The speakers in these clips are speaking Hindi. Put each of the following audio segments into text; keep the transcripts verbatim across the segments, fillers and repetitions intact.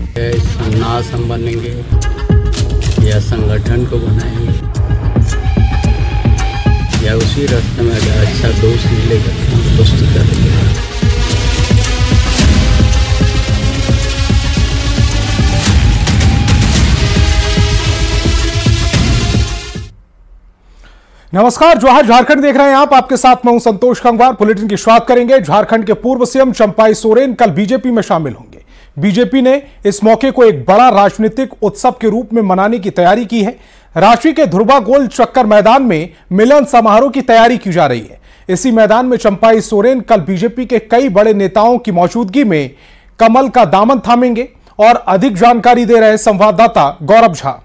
संन्यास हम बनेंगे या संगठन को बनाएंगे या उसी रास्ते में अगर अच्छा दोस्त मिलेगा तो दोस्ती करेंगे। नमस्कार, जोहार झारखंड देख रहे हैं आप। आपके साथ मैं हूं संतोष गंगवार। बुलेटिन की शुरुआत करेंगे। झारखंड के पूर्व सीएम चंपाई सोरेन कल बीजेपी में शामिल होंगे। बीजेपी ने इस मौके को एक बड़ा राजनीतिक उत्सव के रूप में मनाने की तैयारी की है। रांची के ध्रुवा गोल चक्कर मैदान में मिलन समारोह की तैयारी की जा रही है। इसी मैदान में चंपाई सोरेन कल बीजेपी के कई बड़े नेताओं की मौजूदगी में कमल का दामन थामेंगे और अधिक जानकारी दे रहे संवाददाता गौरव झा।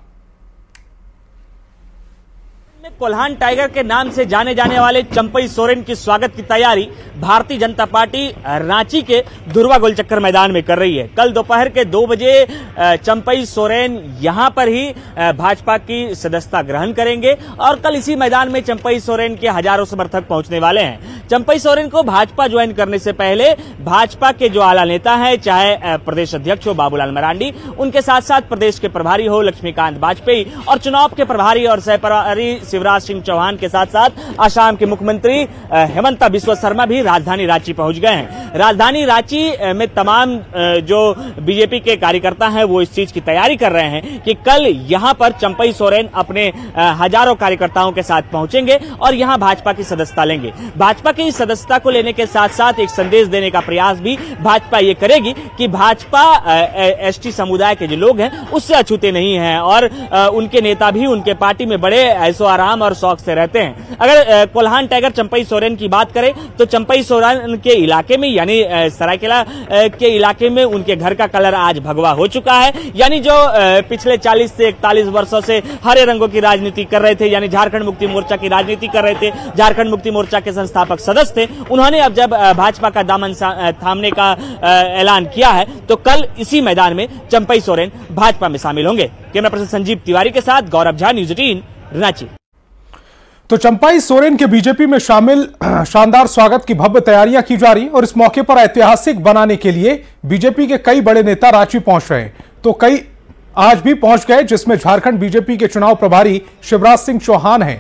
कोल्हान टाइगर के नाम से जाने जाने वाले चंपाई सोरेन की स्वागत की तैयारी भारतीय जनता पार्टी रांची के ध्रुवा गोल चक्कर मैदान में कर रही है। कल दोपहर के दो बजे चंपाई सोरेन यहां पर ही भाजपा की सदस्यता ग्रहण करेंगे और कल इसी मैदान में चंपाई सोरेन के हजारों समर्थक पहुंचने वाले हैं। चंपाई सोरेन को भाजपा ज्वाइन करने से पहले भाजपा के जो आला नेता हैं, चाहे प्रदेश अध्यक्ष हो बाबूलाल मरांडी, उनके साथ साथ प्रदेश के प्रभारी हो लक्ष्मीकांत वाजपेयी और चुनाव के प्रभारी और सह प्रभारी शिवराज सिंह चौहान के साथ साथ असम के मुख्यमंत्री हेमंता बिस्वा शर्मा भी राजधानी रांची पहुंच गए हैं। राजधानी रांची में तमाम जो बीजेपी के कार्यकर्ता हैं वो इस चीज की तैयारी कर रहे हैं कि कल यहां पर चंपाई सोरेन अपने हजारों कार्यकर्ताओं के साथ पहुंचेंगे और यहां भाजपा की सदस्यता लेंगे। भाजपा की सदस्यता को लेने के साथ साथ एक संदेश देने का प्रयास भी भाजपा ये करेगी कि भाजपा एसटी समुदाय के जो लोग हैं उससे अछूते नहीं है और उनके नेता भी उनके पार्टी में बड़े ऐसो आराम और शौक से रहते हैं। अगर कोल्हान टाइगर चंपाई सोरेन की बात करें तो चंपाई सोरेन के इलाके में यानी सरायकेला के इलाके में उनके घर का कलर आज भगवा हो चुका है। यानी जो पिछले चालीस से इकतालीस वर्षों से हरे रंगों की राजनीति कर रहे थे, यानी झारखंड मुक्ति मोर्चा की राजनीति कर रहे थे, झारखंड मुक्ति मोर्चा के संस्थापक सदस्य थे, उन्होंने अब जब भाजपा का दामन थामने का ऐलान किया है तो कल इसी मैदान में चंपाई सोरेन भाजपा में शामिल होंगे। कैमरा पर्सन संजीव तिवारी के साथ गौरव झा, न्यूज एटीन रांची। तो चंपाई सोरेन के बीजेपी में शामिल शानदार स्वागत की भव्य तैयारियां की जा रही और इस मौके पर ऐतिहासिक बनाने के लिए बीजेपी के कई बड़े नेता रांची पहुंच रहे हैं। तो कई आज भी पहुंच गए, जिसमें झारखंड बीजेपी के चुनाव प्रभारी शिवराज सिंह चौहान हैं।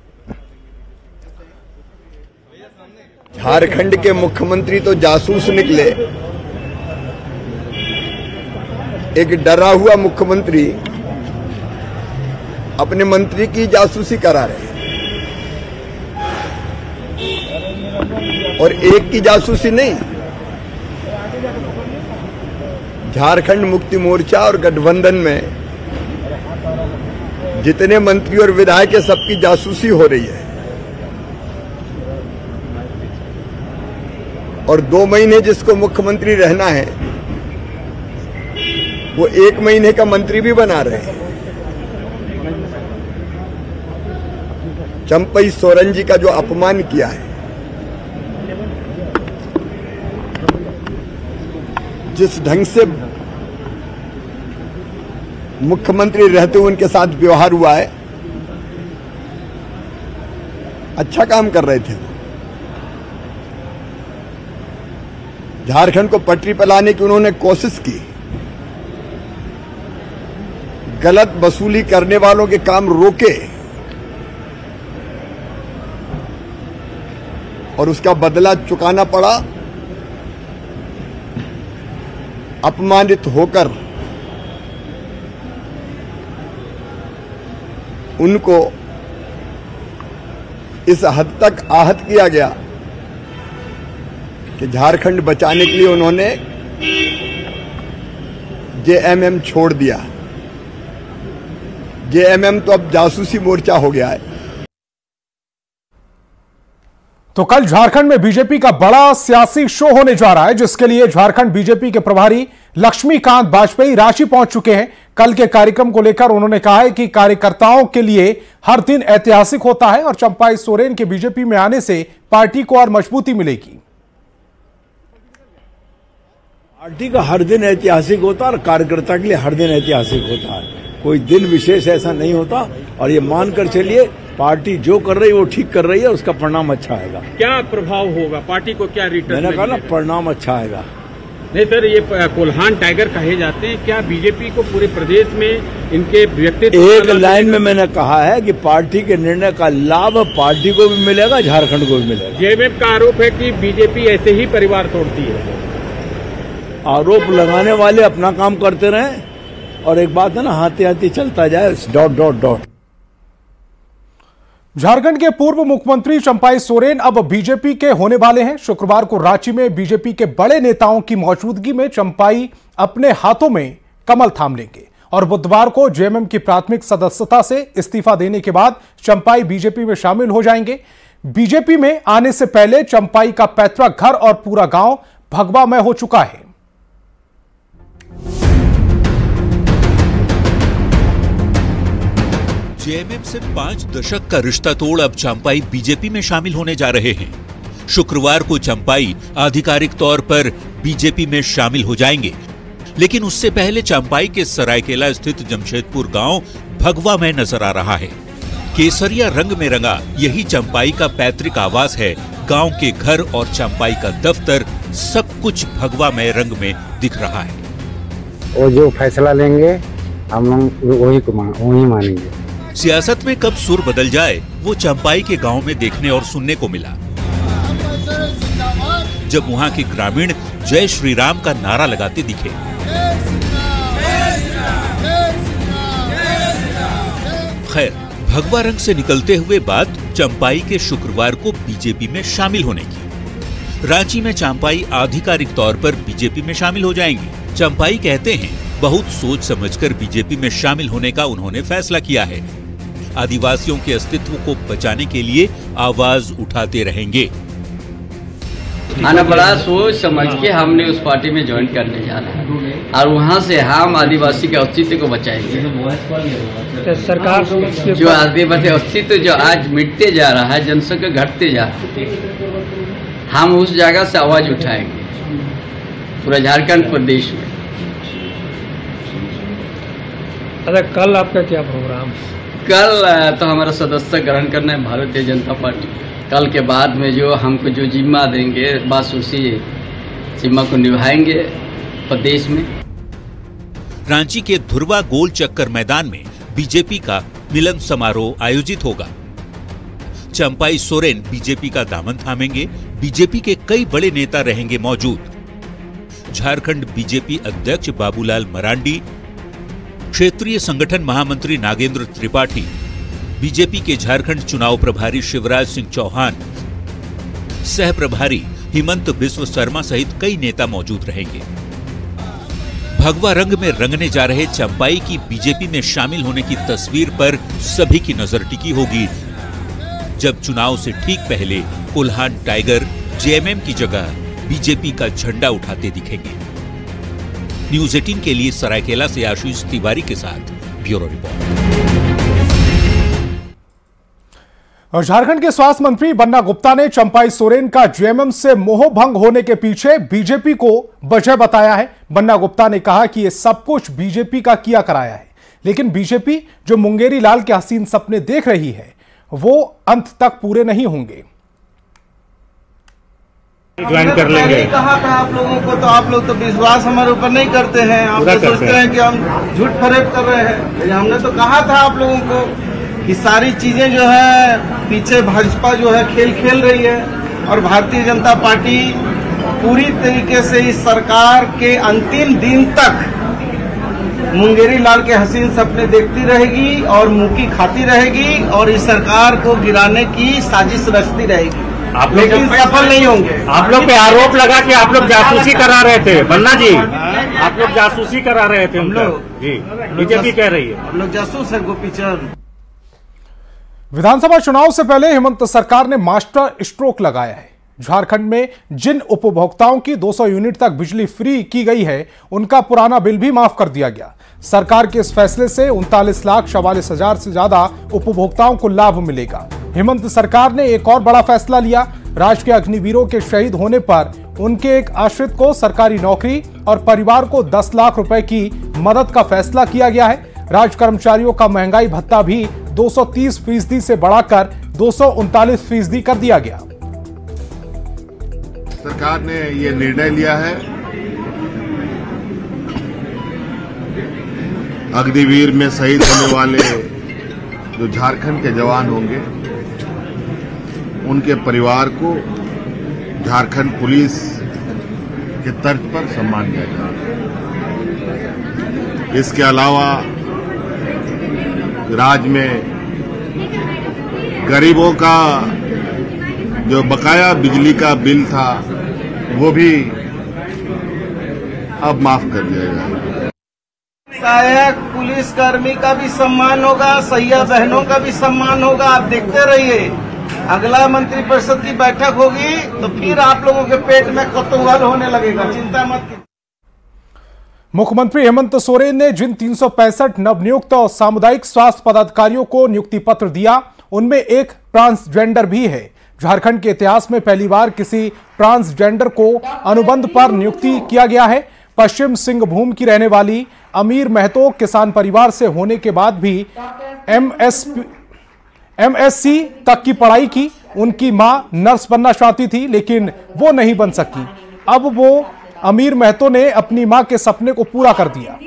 झारखंड के मुख्यमंत्री तो जासूस निकले। एक डरा हुआ मुख्यमंत्री अपने मंत्री की जासूसी करा रहे और एक की जासूसी नहीं, झारखंड मुक्ति मोर्चा और गठबंधन में जितने मंत्री और विधायक है सबकी जासूसी हो रही है। और दो महीने जिसको मुख्यमंत्री रहना है वो एक महीने का मंत्री भी बना रहे हैं। चंपाई सोरेन जी का जो अपमान किया है, जिस ढंग से मुख्यमंत्री रहते हुए उनके साथ व्यवहार हुआ है, अच्छा काम कर रहे थे। झारखंड को पटरी पर लाने की उन्होंने कोशिश की। गलत वसूली करने वालों के काम रोके और उसका बदला चुकाना पड़ा। अपमानित होकर उनको इस हद तक आहत किया गया कि झारखंड बचाने के लिए उन्होंने जेएमएम छोड़ दिया। जेएमएम तो अब जासूसी मोर्चा हो गया है। तो कल झारखंड में बीजेपी का बड़ा सियासी शो होने जा रहा है, जिसके लिए झारखंड बीजेपी के प्रभारी लक्ष्मीकांत वाजपेयी रांची पहुंच चुके हैं। कल के कार्यक्रम को लेकर उन्होंने कहा है कि कार्यकर्ताओं के लिए हर दिन ऐतिहासिक होता है और चंपाई सोरेन के बीजेपी में आने से पार्टी को और मजबूती मिलेगी। पार्टी का हर दिन ऐतिहासिक होता है और कार्यकर्ता के लिए हर दिन ऐतिहासिक होता है। कोई दिन विशेष ऐसा नहीं होता और ये मानकर चलिए पार्टी जो कर रही है वो ठीक कर रही है, उसका परिणाम अच्छा आएगा। क्या प्रभाव होगा पार्टी को, क्या रिटर्न? मैंने कहा ना परिणाम अच्छा आएगा। नहीं सर, ये कोल्हान टाइगर कहे जाते हैं, क्या बीजेपी को पूरे प्रदेश में इनके व्यक्तित्व? एक लाइन में मैंने कहा है कि पार्टी के निर्णय का लाभ पार्टी को भी मिलेगा, झारखंड को भी मिलेगा। जेएमएम का आरोप है कि बीजेपी ऐसे ही परिवार तोड़ती है। आरोप लगाने वाले अपना काम करते रहें, और एक बात है ना, हाथी हाथी चलता जाए, डॉट डॉट डॉट। झारखंड के पूर्व मुख्यमंत्री चंपाई सोरेन अब बीजेपी के होने वाले हैं। शुक्रवार को रांची में बीजेपी के बड़े नेताओं की मौजूदगी में चंपाई अपने हाथों में कमल थाम लेंगे और बुधवार को जेएमएम की प्राथमिक सदस्यता से इस्तीफा देने के बाद चंपाई बीजेपी में शामिल हो जाएंगे। बीजेपी में आने से पहले चंपाई का पैतृक घर और पूरा गांव भगवा में हो चुका है। जेएमएम से पांच दशक का रिश्ता तोड़ अब चंपाई बीजेपी में शामिल होने जा रहे हैं। शुक्रवार को चंपाई आधिकारिक तौर पर बीजेपी में शामिल हो जाएंगे, लेकिन उससे पहले चंपाई के सरायकेला स्थित जमशेदपुर गांव भगवा में नजर आ रहा है। केसरिया रंग में रंगा यही चंपाई का पैतृक आवास है। गांव के घर और चंपाई का दफ्तर सब कुछ भगवा में रंग में दिख रहा है। वो जो फैसला लेंगे हम लोग वही को वही मानेंगे। सियासत में कब सुर बदल जाए वो चंपाई के गांव में देखने और सुनने को मिला, जब वहां के ग्रामीण जय श्री राम का नारा लगाते दिखे। खैर, भगवा रंग से निकलते हुए बात चंपाई के शुक्रवार को बीजेपी में शामिल होने की। रांची में चंपाई आधिकारिक तौर पर बीजेपी में शामिल हो जाएंगी। चंपाई कहते हैं बहुत सोच समझकर बीजेपी में शामिल होने का उन्होंने फैसला किया है। आदिवासियों के अस्तित्व को बचाने के लिए आवाज उठाते रहेंगे। आना बड़ा सोच समझ के हमने उस पार्टी में ज्वाइन करने जा रहे हैं और वहाँ से हम आदिवासी के अस्तित्व को बचाएंगे। तो सरकार जो आदिवासी अस्तित्व जो आज मिटते जा रहा है, जनसंख्या घटते जा रहा है, हम उस जगह से आवाज उठाएंगे पूरा झारखंड प्रदेश में। अच्छा, कल आपका क्या प्रोग्राम? कल तो हमारा सदस्य ग्रहण करना है भारतीय जनता पार्टी। कल के बाद में जो हमको जो जिम्मा देंगे बस उसी जिम्मा को निभाएंगे प्रदेश में। रांची के धुरवा गोल चक्कर मैदान में बीजेपी का मिलन समारोह आयोजित होगा। चंपाई सोरेन बीजेपी का दामन थामेंगे। बीजेपी के कई बड़े नेता रहेंगे मौजूद। झारखंड बीजेपी अध्यक्ष बाबूलाल मरांडी, क्षेत्रीय संगठन महामंत्री नागेंद्र त्रिपाठी, बीजेपी के झारखंड चुनाव प्रभारी शिवराज सिंह चौहान, सह प्रभारी हिमंत बिस्व शर्मा सहित कई नेता मौजूद रहेंगे। भगवा रंग में रंगने जा रहे चंपाई की बीजेपी में शामिल होने की तस्वीर पर सभी की नजर टिकी होगी, जब चुनाव से ठीक पहले कोल्हान टाइगर जेएमएम की जगह बीजेपी का झंडा उठाते दिखेंगे। न्यूज अठारह के लिए सरायकेला से आशीष तिवारी के साथ ब्यूरो रिपोर्ट। और झारखंड के स्वास्थ्य मंत्री बन्ना गुप्ता ने चंपाई सोरेन का जेएमएम से मोह भंग होने के पीछे बीजेपी को वजह बताया है। बन्ना गुप्ता ने कहा कि यह सब कुछ बीजेपी का किया कराया है, लेकिन बीजेपी जो मुंगेरी लाल के हसीन सपने देख रही है वो अंत तक पूरे नहीं होंगे। ज्वाइन कर लेंगे कहा था आप लोगों को, तो आप लोग तो विश्वास हमारे ऊपर नहीं करते हैं। आप तो सोचते हैं कि हम झूठ फरेब कर रहे हैं। हमने तो कहा था आप लोगों को कि सारी चीजें जो है पीछे भाजपा जो है खेल खेल रही है और भारतीय जनता पार्टी पूरी तरीके से इस सरकार के अंतिम दिन तक मुंगेरी लाल के हसीन सपने देखती रहेगी और मुंह खाती रहेगी और इस सरकार को गिराने की साजिश रचती रहेगी। आप लोग सफल नहीं होंगे। आप लोग पे आरोप लगा कि आप लोग जासूसी करा रहे थे। बन्ना जी, आप लोग जासूसी करा रहे थे। हम लोग जी बीजेपी कह रही है हम लोग जासूस है। गोपीचंद, विधानसभा चुनाव से पहले हेमंत सरकार ने मास्टर स्ट्रोक लगाया है। झारखंड में जिन उपभोक्ताओं की दो सौ यूनिट तक बिजली फ्री की गई है, उनका पुराना बिल भी माफ कर दिया गया। सरकार के इस फैसले से उनतालीस लाख चवालीस हजार से ज्यादा उपभोक्ताओं को लाभ मिलेगा। हेमंत सरकार ने एक और बड़ा फैसला लिया। राज्य के अग्निवीरों के शहीद होने पर उनके एक आश्रित को सरकारी नौकरी और परिवार को दस लाख रुपए की मदद का फैसला किया गया है। राज्य कर्मचारियों का महंगाई भत्ता भी दो सौ तीस फीसदी से बढ़ाकर दो सौ उनतालीस फीसदी कर दिया गया। सरकार ने ये निर्णय लिया है अग्निवीर में शहीद होने वाले जो झारखंड के जवान होंगे उनके परिवार को झारखंड पुलिस के तर्ज पर सम्मान दिया जाएगा। इसके अलावा राज्य में गरीबों का जो बकाया बिजली का बिल था वो भी अब माफ कर दिया जाएगा। सहायक पुलिसकर्मी का भी सम्मान होगा, सैया बहनों का भी सम्मान होगा। आप देखते रहिए, अगला मंत्रिपरिषद की बैठक होगी तो फिर आप लोगों के पेट में कौतूहल होने लगेगा, चिंता मत कीजिए। मुख्यमंत्री हेमंत सोरेन ने जिन तीन सौ पैंसठ नवनियुक्त और सामुदायिक स्वास्थ्य पदाधिकारियों को नियुक्ति पत्र दिया उनमें एक ट्रांसजेंडर भी है। झारखंड के इतिहास में पहली बार किसी ट्रांसजेंडर को अनुबंध पर नियुक्ति किया गया है। पश्चिम सिंहभूम की रहने वाली अमीर महतो किसान परिवार से होने के बाद भी एमएस एमएससी तक की पढ़ाई की। उनकी मां नर्स बनना चाहती थी लेकिन वो नहीं बन सकी। अब वो अमीर महतो ने अपनी मां के सपने को पूरा कर दिया।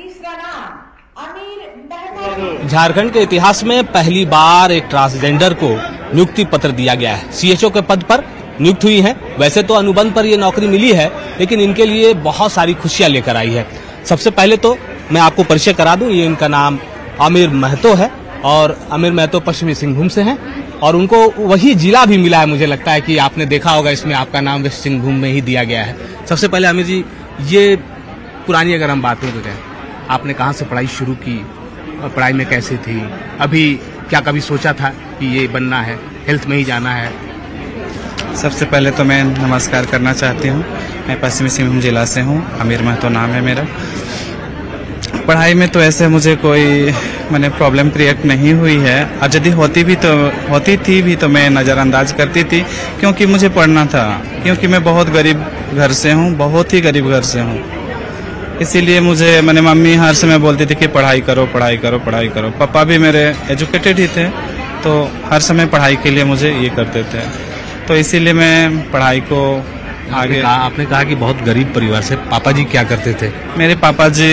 झारखंड के इतिहास में पहली बार एक ट्रांसजेंडर को नियुक्ति पत्र दिया गया है। सीएचओ के पद पर नियुक्त हुई है। वैसे तो अनुबंध पर ये नौकरी मिली है लेकिन इनके लिए बहुत सारी खुशियां लेकर आई है। सबसे पहले तो मैं आपको परिचय करा दूं, ये इनका नाम अमीर महतो है और अमीर महतो पश्चिमी सिंहभूम से हैं और उनको वही जिला भी मिला है। मुझे लगता है कि आपने देखा होगा, इसमें आपका नाम वेस्ट सिंहभूम में ही दिया गया है। सबसे पहले अमीर जी, ये पुरानी अगर हम बात करें, आपने कहाँ से पढ़ाई शुरू की, पढ़ाई में कैसे थी, अभी क्या कभी सोचा था कि ये बनना है, हेल्थ में ही जाना है? सबसे पहले तो मैं नमस्कार करना चाहती हूँ। मैं पश्चिमी सिंहभूम जिला से हूँ, अमीर महतो नाम है मेरा। पढ़ाई में तो ऐसे मुझे कोई मैंने प्रॉब्लम क्रिएट नहीं हुई है और यदि होती भी तो होती थी भी तो मैं नज़रअंदाज करती थी क्योंकि मुझे पढ़ना था, क्योंकि मैं बहुत गरीब घर से हूँ, बहुत ही गरीब घर से हूँ। इसीलिए मुझे मैंने मम्मी हर समय बोलती थी कि पढ़ाई करो पढ़ाई करो पढ़ाई करो। पापा भी मेरे एजुकेटेड ही थे तो हर समय पढ़ाई के लिए मुझे ये करते थे, तो इसीलिए मैं पढ़ाई को आगे। आपने कहा कि बहुत गरीब परिवार से, पापा जी क्या करते थे? मेरे पापा जी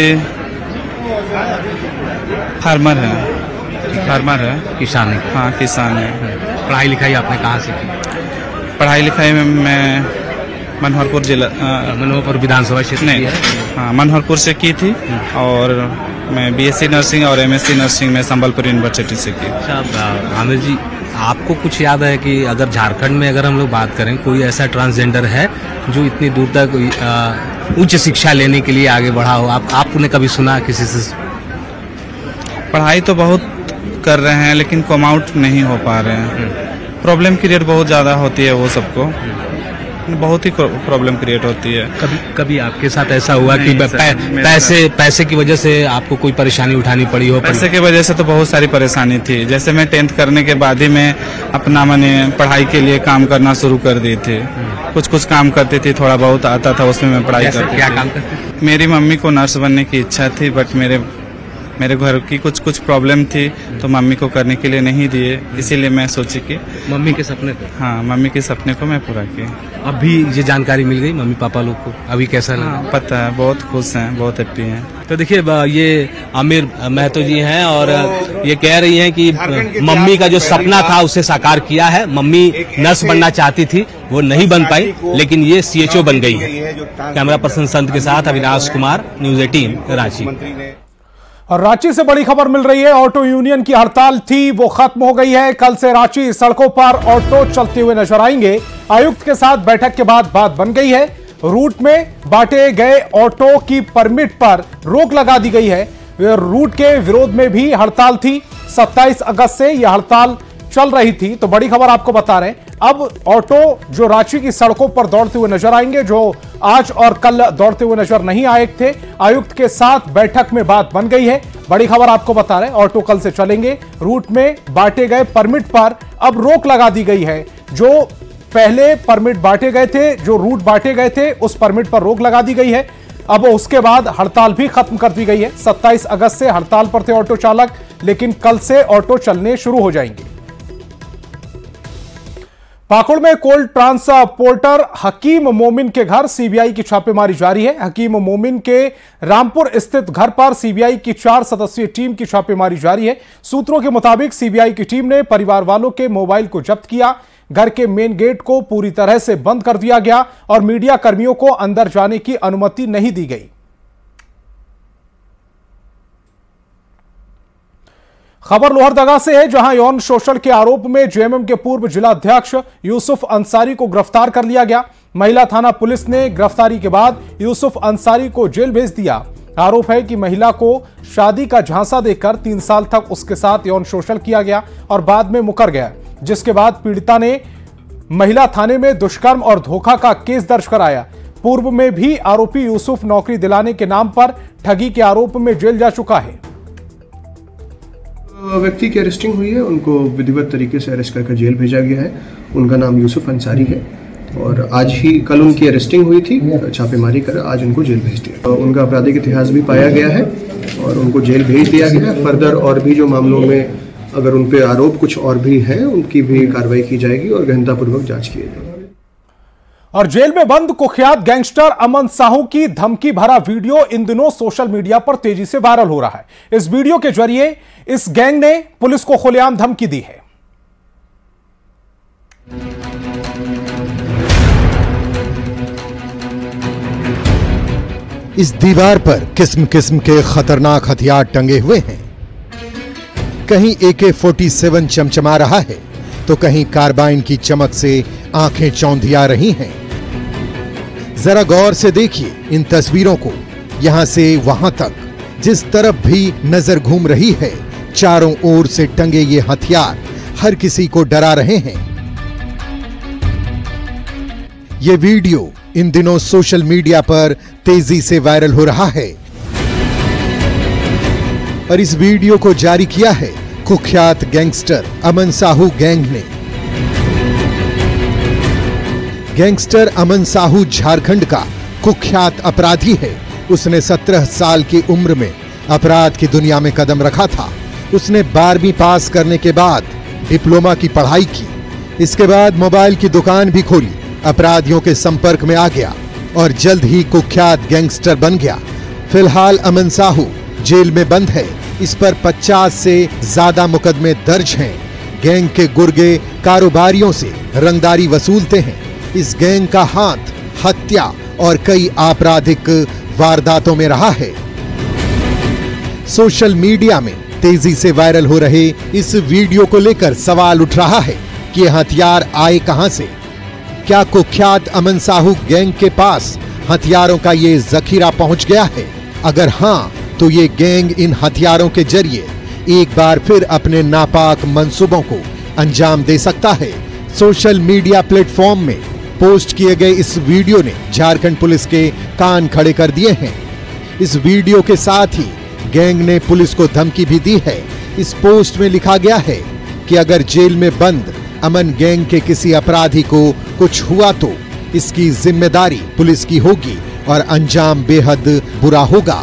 फार्मर है, फार्मर है, किसान है। हाँ किसान है। पढ़ाई लिखाई आपने कहाँ से की? पढ़ाई लिखाई में मैं मनोहरपुर जिला मनोहरपुर विधानसभा क्षेत्र नहीं, हाँ मनोहरपुर से की थी और मैं बीएससी नर्सिंग और एमएससी नर्सिंग में संबलपुर यूनिवर्सिटी से की। अच्छा आमिर जी, आपको कुछ याद है कि अगर झारखंड में अगर हम लोग बात करें, कोई ऐसा ट्रांसजेंडर है जो इतनी दूर तक उच्च शिक्षा लेने के लिए आगे बढ़ा हो? आप आपने कभी सुना किसी से? पढ़ाई तो बहुत कर रहे हैं लेकिन कम आउट नहीं हो पा रहे हैं। प्रॉब्लम क्रिएट बहुत ज़्यादा होती है, वो सबको बहुत ही प्रॉब्लम क्रिएट होती है। कभी कभी आपके साथ ऐसा हुआ कि पै, पैसे पैसे की वजह से आपको कोई परेशानी उठानी पड़ी हो? पैसे की वजह से तो बहुत सारी परेशानी थी। जैसे मैं टेंथ करने के बाद ही मैं अपना मैंने पढ़ाई के लिए काम करना शुरू कर दी थी। कुछ कुछ काम करती थी, थोड़ा बहुत आता था उसमें मैं पढ़ाई करती थी। क्या काम करती? मेरी मम्मी को नर्स बनने की इच्छा थी बट मेरे मेरे घर की कुछ कुछ प्रॉब्लम थी तो मम्मी को करने के लिए नहीं दिए, इसीलिए मैं सोची कि मम्मी के सपने को, हाँ मम्मी के सपने को मैं पूरा किया। अभी ये जानकारी मिल गई मम्मी पापा लोग को, अभी कैसा लगा? हाँ, पता है, बहुत खुश हैं, बहुत हैप्पी हैं। तो देखिए ये अमीर महतो जी हैं और ये कह रही हैं कि मम्मी का जो सपना था उसे साकार किया है। मम्मी नर्स बनना चाहती थी, वो नहीं बन पाई, लेकिन ये सीएचओ बन गई है। कैमरा पर्सन संत के साथ अविनाश कुमार, न्यूज अठारह रांची। और रांची से बड़ी खबर मिल रही है, ऑटो यूनियन की हड़ताल थी वो खत्म हो गई है। कल से रांची सड़कों पर ऑटो चलते हुए नजर आएंगे। आयुक्त के साथ बैठक के बाद बात बन गई है। रूट में बांटे गए ऑटो की परमिट पर रोक लगा दी गई है। रूट के विरोध में भी हड़ताल थी। सत्ताईस अगस्त से यह हड़ताल चल रही थी। तो बड़ी खबर आपको बता रहे हैं, अब ऑटो जो रांची की सड़कों पर दौड़ते हुए नजर आएंगे, जो आज और कल दौड़ते हुए नजर नहीं आए थे। आयुक्त के साथ बैठक में बात बन गई है। बड़ी खबर आपको बता रहे हैं, ऑटो कल से चलेंगे। रूट में बांटे गए परमिट पर अब रोक लगा दी गई है। जो पहले परमिट बांटे गए थे, जो रूट बांटे गए थे, उस परमिट पर रोक लगा दी गई है। अब उसके बाद हड़ताल भी खत्म कर दी गई है। सत्ताईस अगस्त से हड़ताल पर थे ऑटो चालक, लेकिन कल से ऑटो चलने शुरू हो जाएंगे। पाकुड़ में कोल्ड ट्रांसपोर्टर हकीम मोमिन के घर सीबीआई की छापेमारी जारी है। हकीम मोमिन के रामपुर स्थित घर पर सीबीआई की चार सदस्यीय टीम की छापेमारी जारी है। सूत्रों के मुताबिक सीबीआई की टीम ने परिवार वालों के मोबाइल को जब्त किया। घर के मेन गेट को पूरी तरह से बंद कर दिया गया और मीडिया कर्मियों को अंदर जाने की अनुमति नहीं दी गई। खबर लोहरदगा से है, जहां यौन शोषण के आरोप में जेएमएम के पूर्व जिलाध्यक्ष यूसुफ अंसारी को गिरफ्तार कर लिया गया। महिला थाना पुलिस ने गिरफ्तारी के बाद यूसुफ अंसारी को जेल भेज दिया। आरोप है कि महिला को शादी का झांसा देकर तीन साल तक उसके साथ यौन शोषण किया गया और बाद में मुकर गया, जिसके बाद पीड़िता ने महिला थाने में दुष्कर्म और धोखा का केस दर्ज कराया। पूर्व में भी आरोपी यूसुफ नौकरी दिलाने के नाम पर ठगी के आरोप में जेल जा चुका है। व्यक्ति की अरेस्टिंग हुई है, उनको विधिवत तरीके से अरेस्ट करके जेल भेजा गया है। उनका नाम यूसुफ अंसारी है और आज ही कल उनकी अरेस्टिंग हुई थी, छापेमारी कर आज उनको जेल भेज दिया। उनका आपराधिक इतिहास भी पाया गया है और उनको जेल भेज दिया गया है। फर्दर और भी जो मामलों में अगर उन पे आरोप कुछ और भी हैं, उनकी भी कार्रवाई की जाएगी और गहनतापूर्वक जांच की जाएगी। और जेल में बंद कुख्यात गैंगस्टर अमन साहू की धमकी भरा वीडियो इन दिनों सोशल मीडिया पर तेजी से वायरल हो रहा है। इस वीडियो के जरिए इस गैंग ने पुलिस को खुलेआम धमकी दी है। इस दीवार पर किस्म किस्म के खतरनाक हथियार टंगे हुए हैं। कहीं ए के फोर्टी सेवन चमचमा रहा है तो कहीं कार्बाइन की चमक से आंखें चौंधिया रही हैं। जरा गौर से देखिए इन तस्वीरों को। यहां से वहां तक जिस तरफ भी नजर घूम रही है, चारों ओर से टंगे ये हथियार हर किसी को डरा रहे हैं। ये वीडियो इन दिनों सोशल मीडिया पर तेजी से वायरल हो रहा है और इस वीडियो को जारी किया है कुख्यात गैंगस्टर अमन साहू गैंग ने। गैंगस्टर अमन साहू झारखंड का कुख्यात अपराधी है। उसने सत्रह साल की उम्र में अपराध की दुनिया में कदम रखा था। उसने बारहवीं पास करने के बाद डिप्लोमा की पढ़ाई की। इसके बाद मोबाइल की दुकान भी खोली, अपराधियों के संपर्क में आ गया और जल्द ही कुख्यात गैंगस्टर बन गया। फिलहाल अमन साहू जेल में बंद है। इस पर पचास से ज्यादा मुकदमे दर्ज हैं। गैंग के गुर्गे कारोबारियों से रंगदारी वसूलते हैं। इस गैंग का हाथ हत्या और कई आपराधिक वारदातों में रहा है। सोशल मीडिया में तेजी से वायरल हो रहे इस वीडियो को लेकर सवाल उठ रहा है कि ये हथियार आए कहां से। क्या कुख्यात अमन साहू गैंग के पास हथियारों का ये जखीरा पहुंच गया है? अगर हां तो ये गैंग इन हथियारों के जरिए एक बार फिर अपने नापाक मंसूबों को अंजाम दे सकता है। सोशल मीडिया प्लेटफॉर्म में पोस्ट किए गए इस वीडियो ने झारखंड पुलिस के कान खड़े कर दिए हैं। इस वीडियो के साथ ही गैंग ने पुलिस को धमकी भी दी है। इस पोस्ट में लिखा गया है कि अगर जेल में बंद अमन गैंग के किसी अपराधी को कुछ हुआ तो इसकी जिम्मेदारी पुलिस की होगी और अंजाम बेहद बुरा होगा।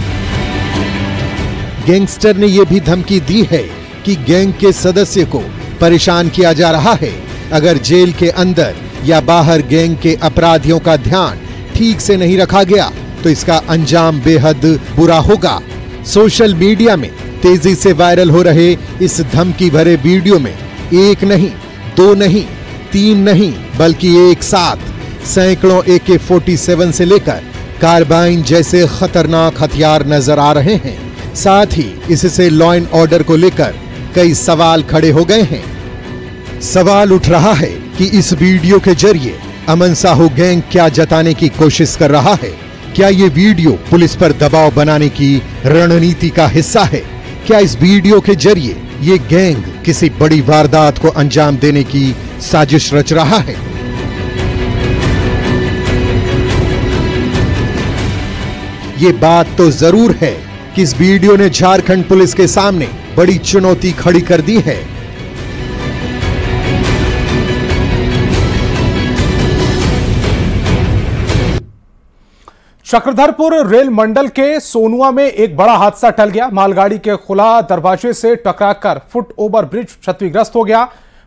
गैंगस्टर ने यह भी धमकी दी है कि गैंग के सदस्य को परेशान किया जा रहा है। अगर जेल के अंदर या बाहर गैंग के अपराधियों का ध्यान ठीक से नहीं रखा गया तो इसका अंजाम बेहद बुरा होगा। सोशल मीडिया में तेजी से वायरल हो रहे इस धमकी भरे वीडियो में एक नहीं, दो नहीं, तीन नहीं, बल्कि एक साथ सैकड़ों ए के फोर्टी सेवन से लेकर कार्बाइन जैसे खतरनाक हथियार नजर आ रहे हैं। साथ ही इससे लॉ एंड ऑर्डर को लेकर कई सवाल खड़े हो गए हैं। सवाल उठ रहा है कि इस वीडियो के जरिए अमन साहू गैंग क्या जताने की कोशिश कर रहा है। क्या ये वीडियो पुलिस पर दबाव बनाने की रणनीति का हिस्सा है? क्या इस वीडियो के जरिए ये गैंग किसी बड़ी वारदात को अंजाम देने की साजिश रच रहा है? ये बात तो जरूर है कि इस वीडियो ने झारखंड पुलिस के सामने बड़ी चुनौती खड़ी कर दी है। चक्रधरपुर रेल मंडल के सोनुआ में एक बड़ा हादसा टल गया। मालगाड़ी के खुला दरवाजे से टकराकर फुट ओवर ब्रिज क्षतिग्रस्त हो गया।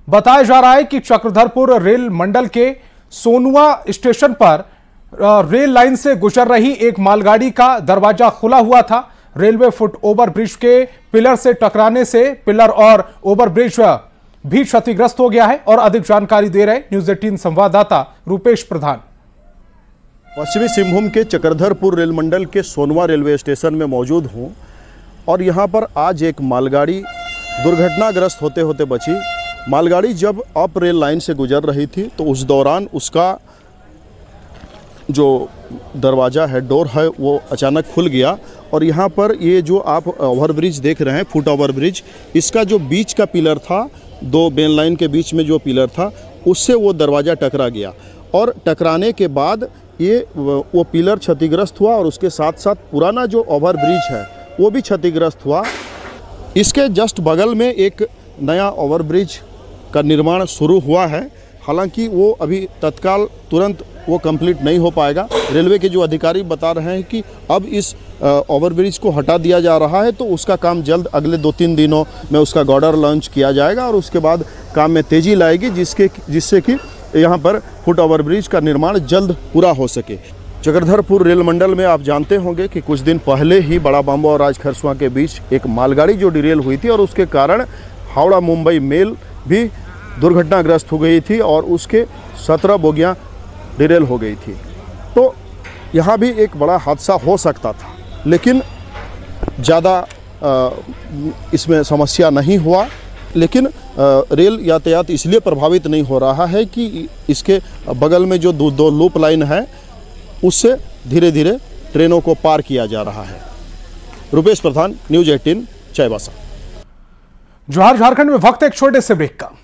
बताया जा रहा है कि चक्रधरपुर रेल मंडल के सोनुआ स्टेशन पर रेल लाइन से गुजर रही एक मालगाड़ी का दरवाजा खुला हुआ था। रेलवे फुट ओवर ब्रिज के पिलर से टकराने से पिलर और ओवर ब्रिज भी क्षतिग्रस्त हो गया है। और अधिक जानकारी दे रहे न्यूज एटीन संवाददाता रुपेश प्रधान। पश्चिमी सिंहभूम के चक्रधरपुर रेल मंडल के सोनवा रेलवे स्टेशन में मौजूद हूं और यहां पर आज एक मालगाड़ी दुर्घटनाग्रस्त होते होते बची। मालगाड़ी जब अप रेल लाइन से गुजर रही थी तो उस दौरान उसका जो दरवाज़ा है, डोर है, वो अचानक खुल गया और यहाँ पर ये जो आप ओवरब्रिज देख रहे हैं, फुट ओवरब्रिज, इसका जो बीच का पिलर था, दो मेन लाइन के बीच में जो पिलर था, उससे वो दरवाज़ा टकरा गया और टकराने के बाद ये वो पिलर क्षतिग्रस्त हुआ और उसके साथ साथ पुराना जो ओवरब्रिज है वो भी क्षतिग्रस्त हुआ। इसके जस्ट बगल में एक नया ओवरब्रिज का निर्माण शुरू हुआ है, हालांकि वो अभी तत्काल तुरंत वो कंप्लीट नहीं हो पाएगा। रेलवे के जो अधिकारी बता रहे हैं कि अब इस ओवरब्रिज को हटा दिया जा रहा है तो उसका काम जल्द अगले दो तीन दिनों में उसका गॉर्डर लॉन्च किया जाएगा और उसके बाद काम में तेज़ी लाएगी, जिसके जिससे कि यहाँ पर फुट ओवरब्रिज का निर्माण जल्द पूरा हो सके। चक्रधरपुर रेल मंडल में आप जानते होंगे कि कुछ दिन पहले ही बड़ा बांबा और राजखरसुआ के बीच एक मालगाड़ी जो डिरेल हुई थी और उसके कारण हावड़ा मुंबई मेल भी दुर्घटनाग्रस्त हो गई थी और उसके सत्रह बोगियां डिरेल हो गई थी। तो यहाँ भी एक बड़ा हादसा हो सकता था, लेकिन ज़्यादा इसमें समस्या नहीं हुआ। लेकिन रेल यातायात इसलिए प्रभावित नहीं हो रहा है कि इसके बगल में जो दो, दो लूप लाइन है उससे धीरे धीरे ट्रेनों को पार किया जा रहा है। Rupesh Pradhan, news eighteen, Chaibasa. जोहार झारखंड में वक्त एक छोटे से ब्रेक का।